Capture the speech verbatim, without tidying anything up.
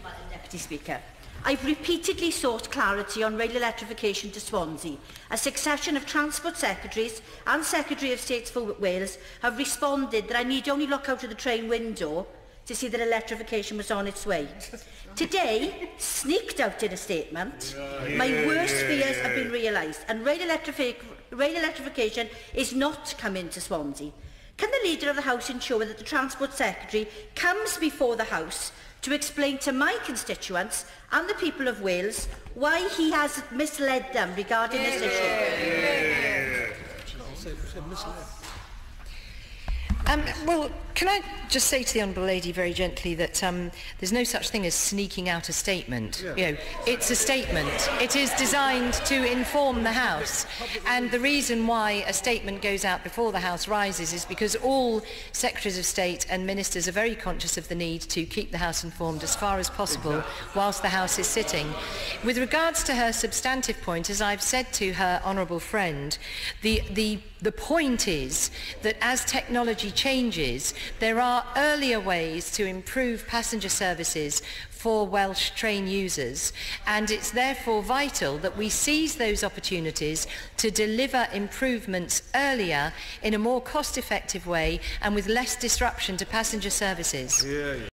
Madam Deputy Speaker. I've repeatedly sought clarity on rail electrification to Swansea. A succession of Transport Secretaries and Secretary of State for Wales have responded that I need only look out of the train window to see that electrification was on its way. Today, sneaked out in a statement, my worst fears have been realised and rail, electrifi rail electrification is not coming to Swansea. Can the Leader of the House ensure that the Transport Secretary comes before the House to explain to my constituents and the people of Wales why he has misled them regarding yeah. this issue? Yeah. Um, well, can I just say to the Honourable Lady very gently that um, there's no such thing as sneaking out a statement. Yeah. You know, it's a statement. It is designed to inform the House. And the reason why a statement goes out before the House rises is because all Secretaries of State and Ministers are very conscious of the need to keep the House informed as far as possible whilst the House is sitting. With regards to her substantive point, as I've said to her honourable friend, the, the, the point is that as technology changes, there are earlier ways to improve passenger services for Welsh train users, and it's therefore vital that we seize those opportunities to deliver improvements earlier in a more cost-effective way and with less disruption to passenger services. Yeah, yeah.